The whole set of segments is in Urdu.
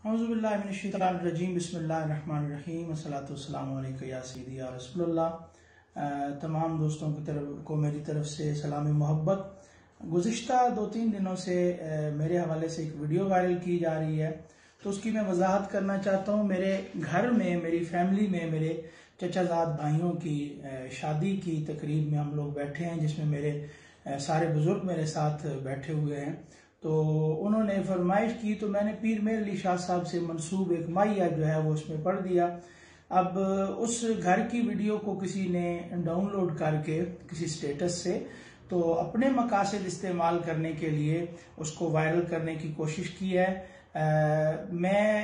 اعوذ باللہ من الشیطان الرجیم بسم اللہ الرحمن الرحیم والصلاۃ والسلام علیکم یا سیدی یا رسول اللہ۔ تمام دوستوں کی طرف میری طرف سے سلام محبت۔ گزشتہ 2-3 دنوں سے میرے حوالے سے ایک ویڈیو وائرل کی جا رہی ہے، تو اس کی میں وضاحت کرنا چاہتا ہوں۔ میرے گھر میں، میری فیملی میں، میرے چچا زاد بھائیوں کی شادی کی تقریب میں ہم لوگ بیٹھے ہیں، جس میں میرے سارے بزرگ میرے ساتھ بیٹھے ہوئے ہیں۔ تو انہوں نے فرمائش کی تو میں نے پیر میر علی شاہ صاحب سے منسوب ایک مائیہ جو ہے وہ اس میں پڑھ دیا۔ اب اس گھر کی ویڈیو کو کسی نے ڈاؤن لوڈ کر کے کسی سٹیٹس سے تو اپنے مقاصد استعمال کرنے کے لیے اس کو وائرل کرنے کی کوشش کی ہے۔ میں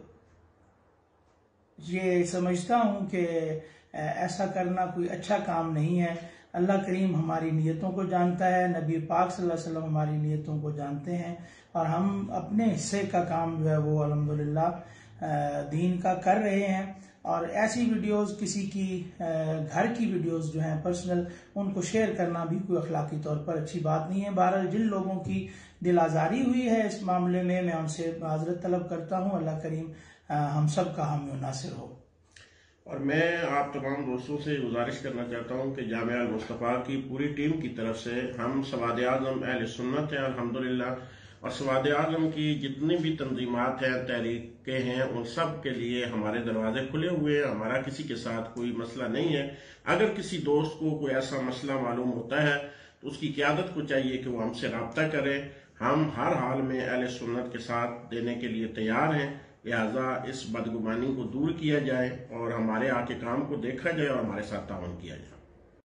یہ سمجھتا ہوں کہ ایسا کرنا کوئی اچھا کام نہیں ہے۔ اللہ کریم ہماری نیتوں کو جانتا ہے، نبی پاک صلی اللہ علیہ وسلم ہماری نیتوں کو جانتے ہیں، اور ہم اپنے حصے کا کام جو ہے وہ الحمدللہ دین کا کر رہے ہیں۔ اور ایسی ویڈیوز، کسی کی گھر کی ویڈیوز جو ہیں پرسنل، ان کو شیئر کرنا بھی کوئی اخلاقی طور پر اچھی بات نہیں ہے۔ بہرحال جن لوگوں کی دل آزاری ہوئی ہے اس معاملے میں ان سے معذرت طلب کرتا ہوں۔ اللہ کریم ہم سب کا حامی و ناصر ہو۔ اور میں آپ تمام دوستوں سے گزارش کرنا چاہتا ہوں کہ جامعہ المصطفیٰ کی پوری ٹیم کی طرف سے ہم سواد اعظم اہل سنت ہیں الحمدللہ، اور سواد اعظم کی جتنی بھی تنظیمات ہیں، تحریکیں ہیں، ان سب کے لیے ہمارے دروازے کھلے ہوئے ہیں۔ ہمارا کسی کے ساتھ کوئی مسئلہ نہیں ہے۔ اگر کسی دوست کو کوئی ایسا مسئلہ معلوم ہوتا ہے تو اس کی قیادت کو چاہیے کہ وہ ہم سے رابطہ کرے۔ ہم ہر حال میں اہل سنت کے ساتھ دینے کے لیے تیار ہیں، لہٰذا اس بدگمانی کو دور کیا جائے اور ہمارے آ کے کام کو دیکھا جائے اور ہمارے ساتھ تعاون کیا جائے۔